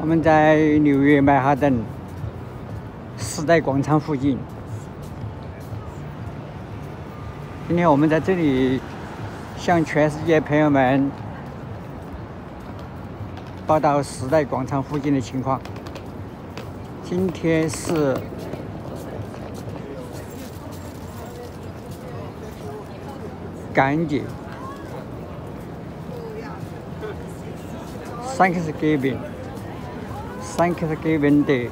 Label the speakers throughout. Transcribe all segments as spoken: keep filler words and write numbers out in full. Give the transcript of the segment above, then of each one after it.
Speaker 1: 我们在纽约曼哈顿时代广场附近。今天我们在这里向全世界朋友们报道时代广场附近的情况。今天是感恩节 ，Thanksgiving。 Thanksgiving Day，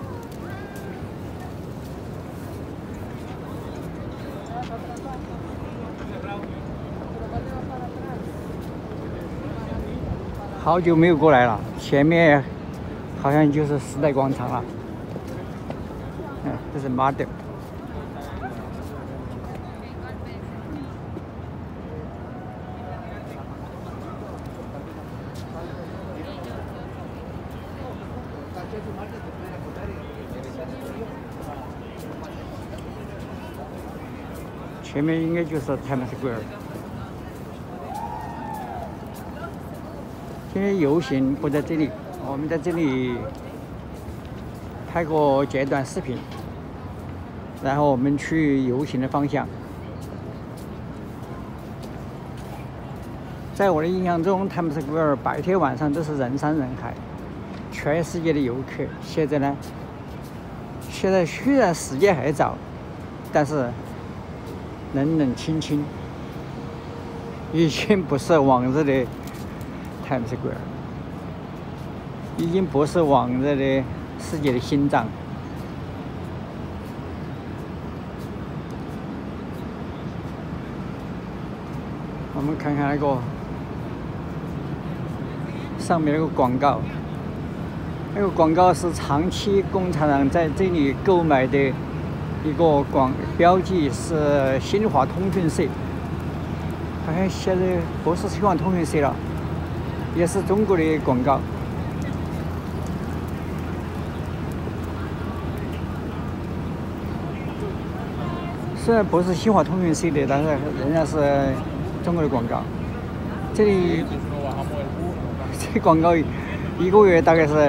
Speaker 1: 好久没有过来了，前面好像就是时代广场了。嗯，这是马德。前面应该就是 Times Square。今天游行不在这里，我们在这里拍过简短视频，然后我们去游行的方向。在我的印象中 ，Times Square 白天晚上都是人山人海，全世界的游客。现在呢，现在虽然时间还早，但是冷冷清清，已经不是往日的 Times Square， 已经不是往日的世界的心脏。我们看看那个上面那个广告，那个广告是长期共产党在这里购买的。一个广标记是新华通讯社，好像现在不是新华通讯社了，也是中国的广告。虽然不是新华通讯社的，但是仍然是中国的广告。这里这广告一个月大概是。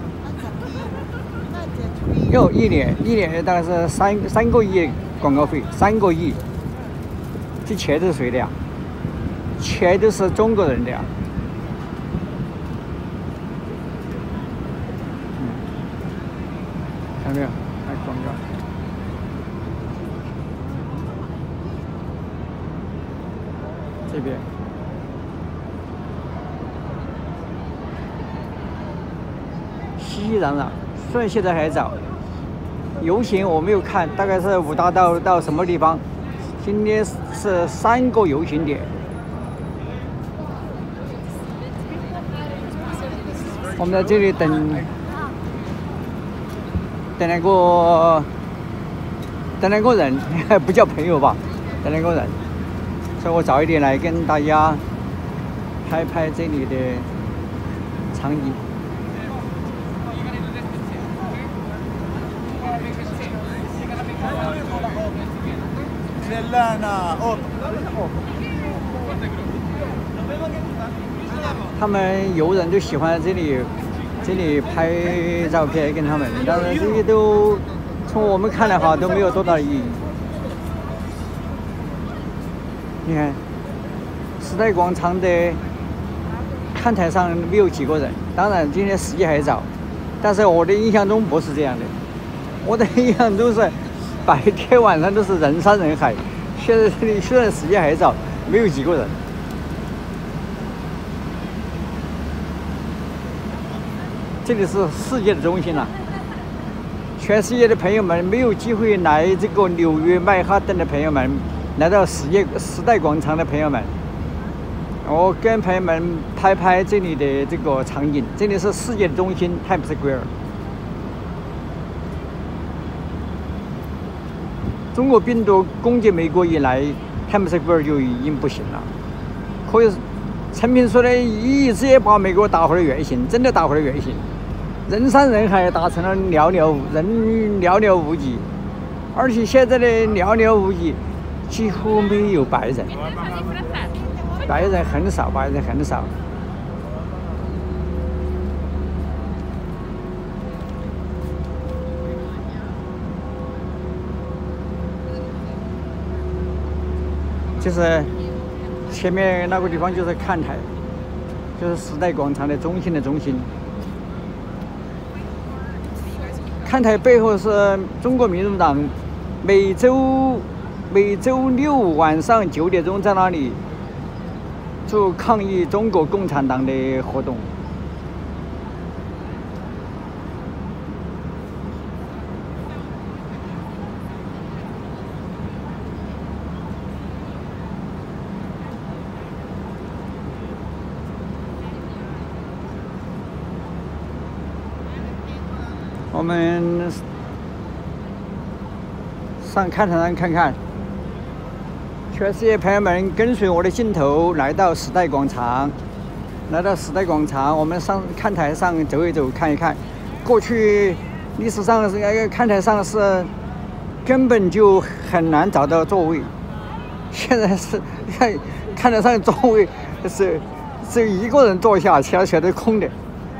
Speaker 1: 有一年，一年大概是三三个亿广告费，三个亿，这钱都是谁的呀？钱都是中国人的呀。嗯，看到没有？看广告。这边。熙熙攘攘，虽然现在还早。游行我没有看，大概是五大道到什么地方？今天是三个游行点。我们在这里等，等那个，等那个人，不叫朋友吧？等那个人，所以我早一点来跟大家拍拍这里的场景。他们游人就喜欢这里，这里拍照片跟他们，但是这些都从我们看来哈都没有多大的意义。你看，时代广场的看台上没有几个人，当然今天时间还早，但是我的印象中不是这样的，我的印象中是白天晚上都是人山人海。现在这里虽然时间还早，没有几个人。这里是世界的中心了，全世界的朋友们没有机会来这个纽约曼哈顿的朋友们，来到时代时代广场的朋友们，我跟朋友们拍拍这里的这个场景。这里是世界的中心 ，Times Square。中国病毒攻击美国以来 ，Times Square 就已经不行了。可以，陈平说的一夜之间把美国打回了原形，真的打回了原形。人山人海，打成了寥寥人寥寥无几，而且现在的寥寥无几，几乎没有白人，白人很少，白人很少。 就是前面那个地方就是看台，就是时代广场的中心的中心。看台背后是中国民主党每周每周六晚上九点钟在那里做抗议中国共产党的活动。我们上看台上看看，全世界朋友们跟随我的镜头来到时代广场，来到时代广场，我们上看台上走一走，看一看。过去历史上是那个看台上是根本就很难找到座位，现在是看看台上座位是只有一个人坐下，其他全都是空的。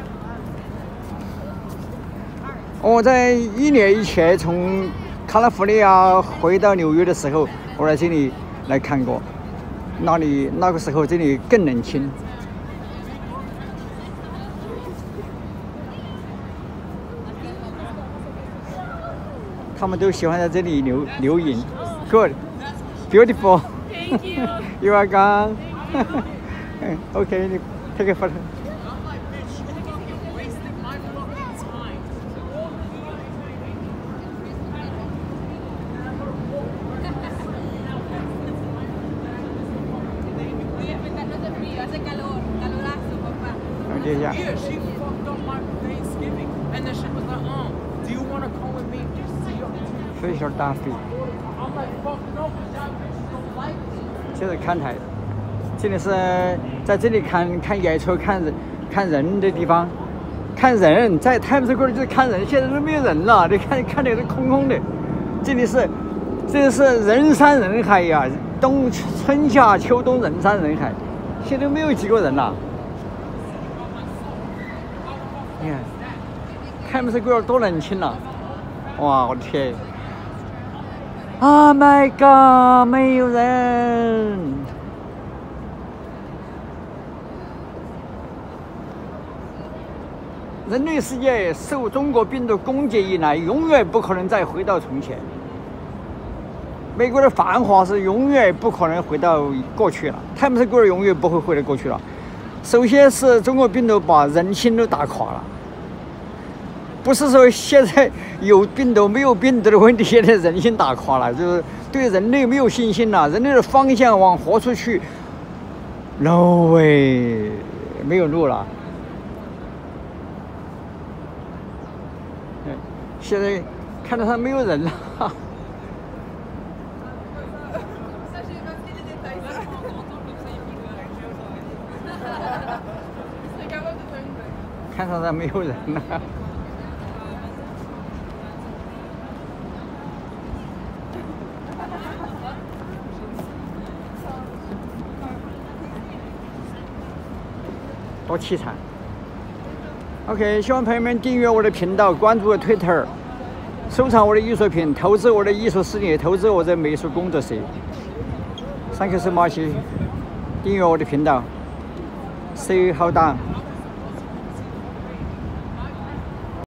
Speaker 1: 我在一年以前从卡拉福尼亚回到纽约的时候，我来这里来看过，那里那个时候这里更冷清。他们都喜欢在这里留留影。Good, beautiful.
Speaker 2: Thank you.
Speaker 1: You are gone. Okay, take a photo.
Speaker 2: Yeah, she fucked up my Thanksgiving, and then she was like, "Um, do you want to come with me?"
Speaker 1: Facial Duffy.
Speaker 2: I'm like, "Fuck no, because y'all bitches don't like me."
Speaker 1: 这是看台，这里是在这里看看演出、看人、看人的地方，看人在 Times Square 就是看人，现在都没有人了，你看看的是空空的。这里是，这里是人山人海呀，冬春夏秋冬人山人海，现在没有几个人了。你看 Times Square 多冷清了，哇，我的天 ！Oh my god， 没有人。人类世界受中国病毒攻击以来，永远不可能再回到从前。美国的繁华是永远不可能回到过去了 ，Times Square 永远不会回到过去了。首先是中国病毒把人心都打垮了，不是说现在有病毒没有病毒的问题，现在人心打垮了，就是对人类没有信心了，人类的方向往何处去 ？No way， 没有路了。现在看到他没有人了。看到他没有人了。多凄惨。OK， 希望朋友们订阅我的频道，关注我的 Twitter， 收藏我的艺术品，投资我的艺术事业，投资我的美术工作室。Thank you so much， 订阅我的频道。See you， 好的。